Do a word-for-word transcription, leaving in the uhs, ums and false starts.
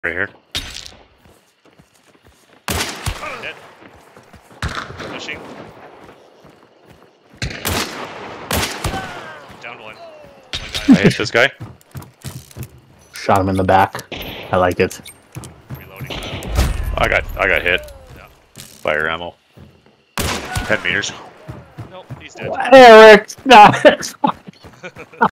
Right here. Dead. Pushing. Down one. One guy. I hit this guy. Shot him in the back. I like it. Reloading. I got I got hit. Yeah. Fire ammo. Ten meters. Nope, he's dead. Eric! No.